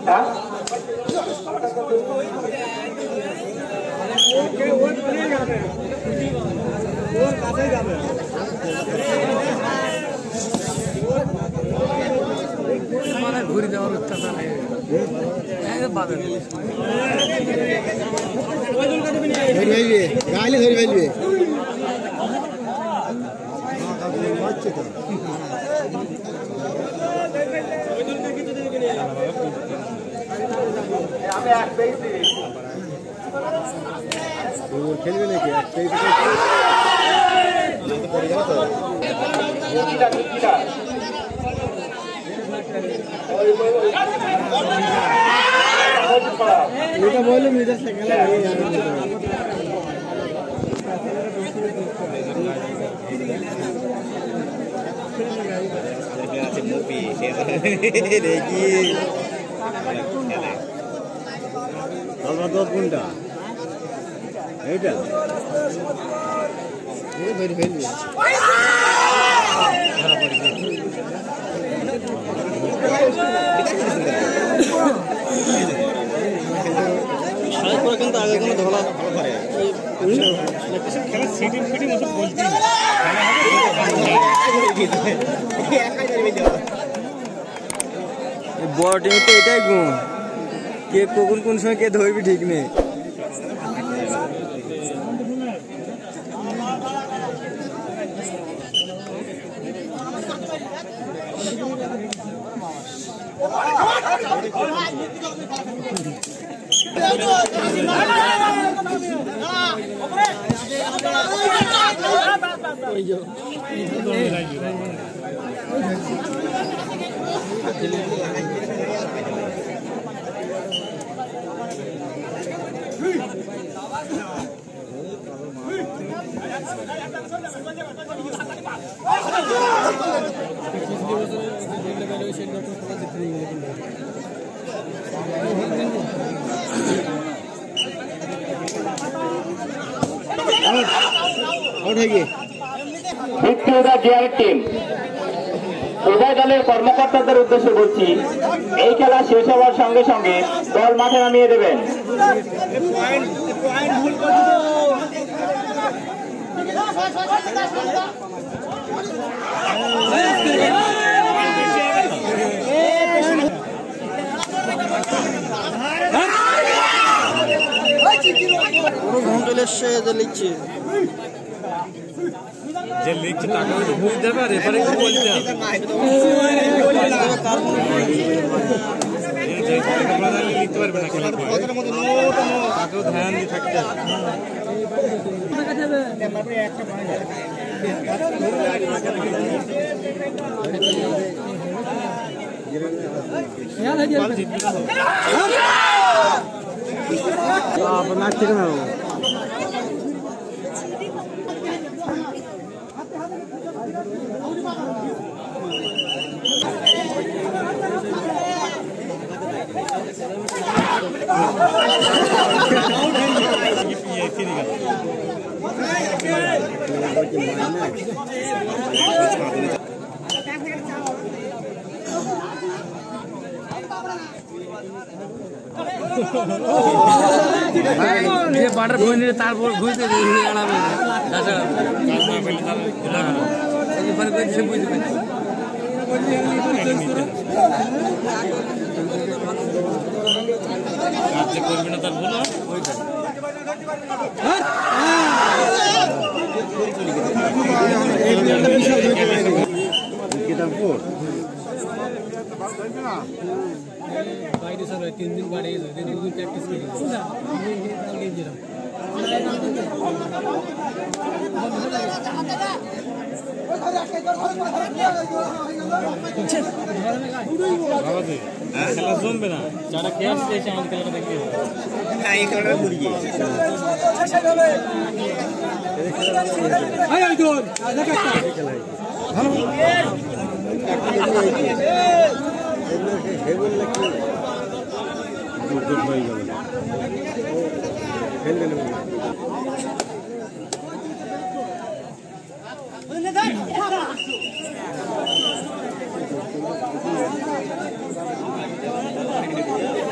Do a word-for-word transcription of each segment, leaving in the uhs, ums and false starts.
ঘুরে যাওয়ার অত্যাচার গাইলে ধরে ফেলবে খেলবে নাকি এটা বললে মিটার সেকেন্ড আছে মুভি দেখি আমরা দশ ঘন্টা এইটা ধরে ফেলবি কিন্তু আগে কোনো ধরা ভালো করে খেলা সিটিং ফিটিং ওসব বলছি বড় টিমে তো এটাই গুণ কে কখন কোন সময় কে ধরবি ঠিক নেই উভয় দলের কর্মকর্তাদের উদ্দেশ্যে বলছি এই খেলা শেষ হওয়ার সঙ্গে সঙ্গে দল মাঠে নামিয়ে দেবেন। লিখছে যে লিখছে তাকে বুঝতে পারে এবারে কি বলতে হবে লিখতে পারবে না খেলার পরে তাকেও ধ্যান দিয়ে থাকতে হবে আপনার ঠিক না বাটার বই নিয়ে তারপর ঘুরতে আড়াবে বুঝতে পারছি কাজ করবি না তার বলো ওইটা বাইরে সব তিন দিন বাড়ি তিন দিন প্র্যাকটিস করি খেলা জমবে না যারা খেয়ে আসছে এসে আমাদের খেলাটা দেখতে হবে হ্যাঁ এই খেলাটা মুরগি খেলবে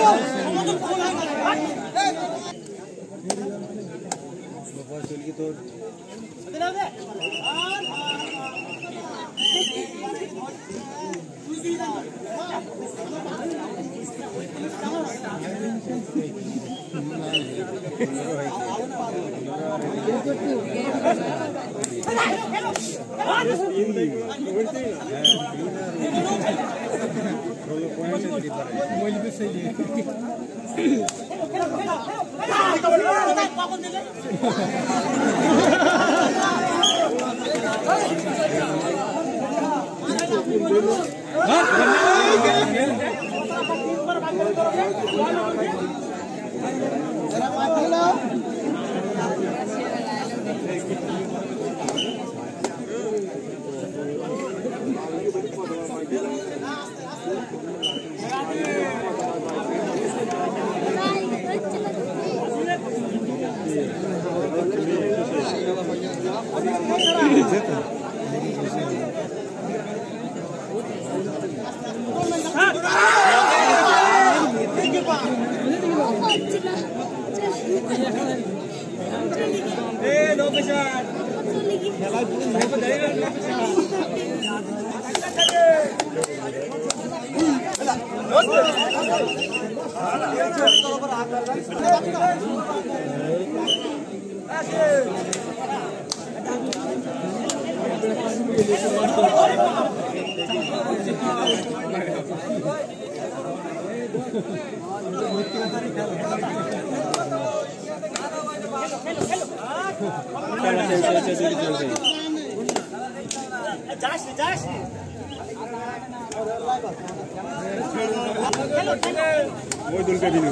ওই দুলকে দিলি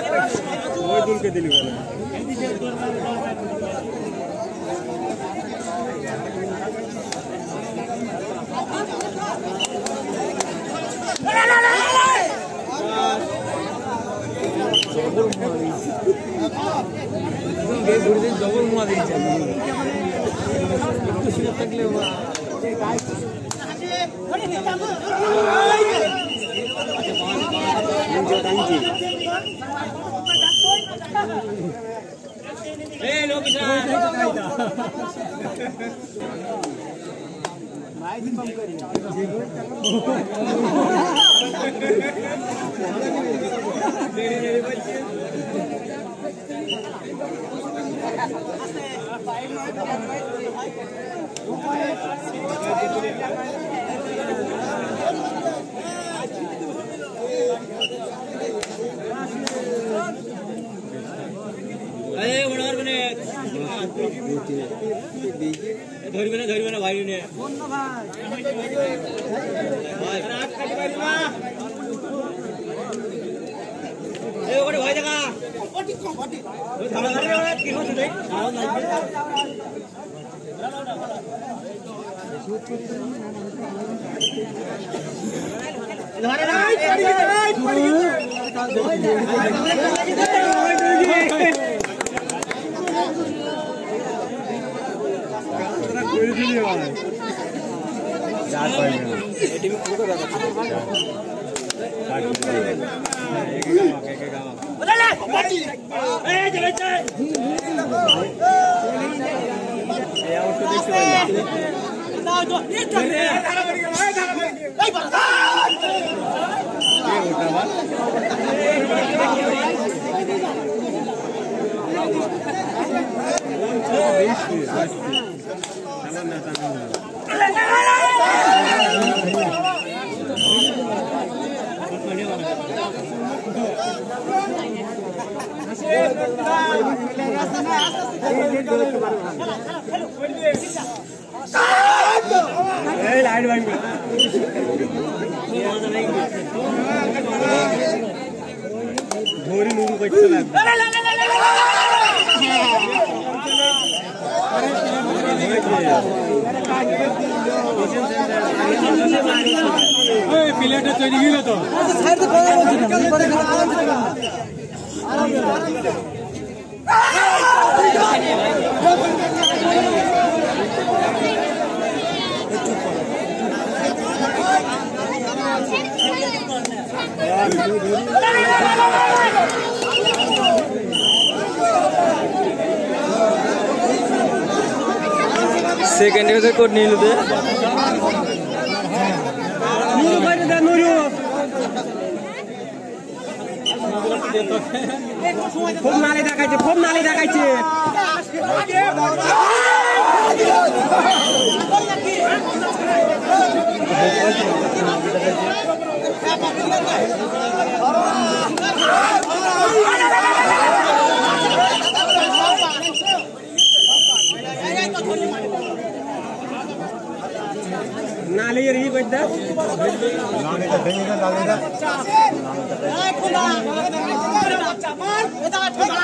ওই দুলকে দিলি ডবল মোয়া দিয়েছে একটু সুযোগ থাকলে ধরবে না ধরবে না ভাই নে ওখানে ভয় দেখা কি হচ্ছে ধরে নুরু করতে লাগবে প্লেটে তৈরি গেল তো Hey! সেকেন্ড হতে কোড নিয়ে নিতে নুরু বাইরে দে নুরু ফোন নালে দেখাইছে ফোন নালে দেখাইছে नाले ये रही कोई दर नाले का देंगे ना नाले का ए खुदा बच्चा मार बेटा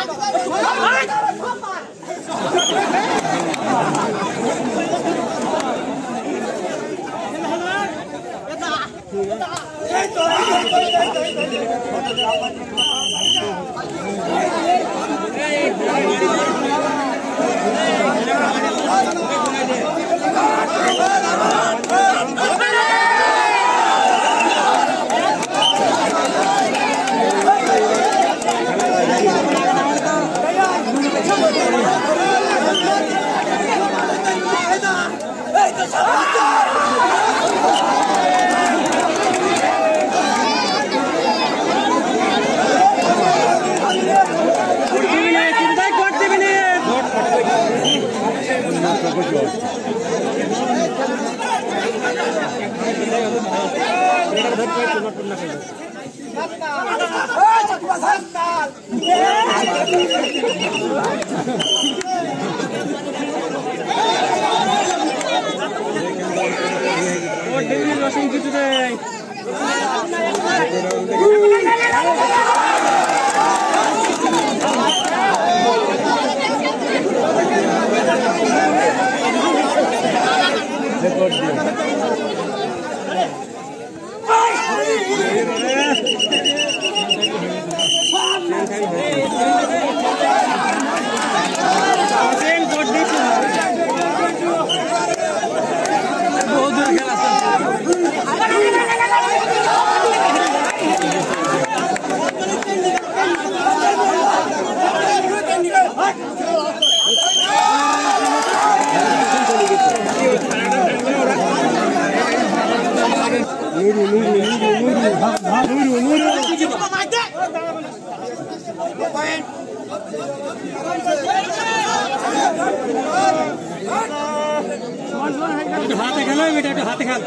हाथे खेलो बेटा हाथे खेल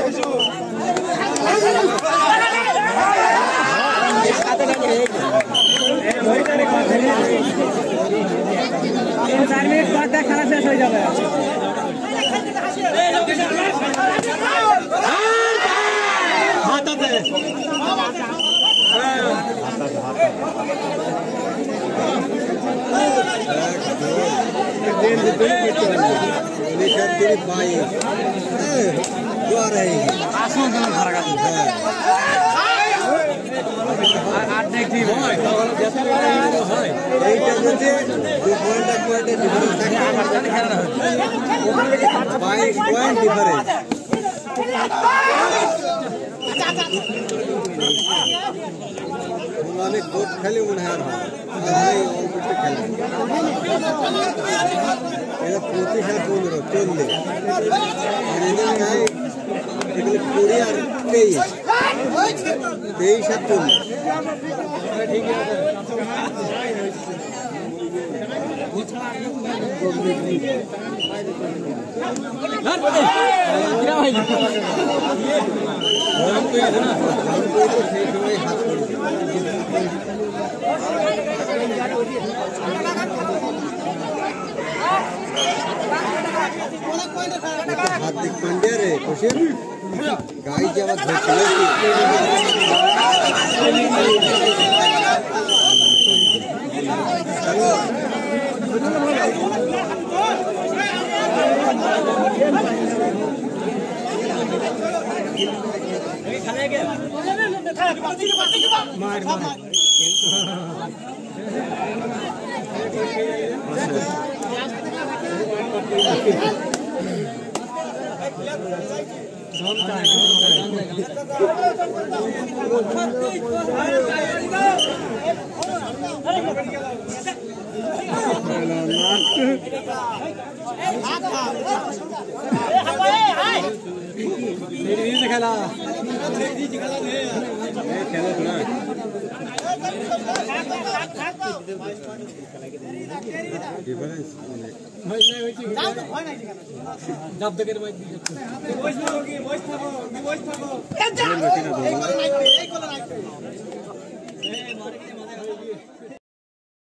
चार मिनट बाद खेला शेष हो जाए आसमान जमीन फर्क आठ देखी कोट खेले उन्हार প্রতি হ্যাঁ পনেরো চল্লিশ এগুলো কুড়ি আর তেইশ তেইশ আর চল্লিশ हार्दिक पांड्या रे खुशी गाय जेव्हा मार मार ডিফারেন্স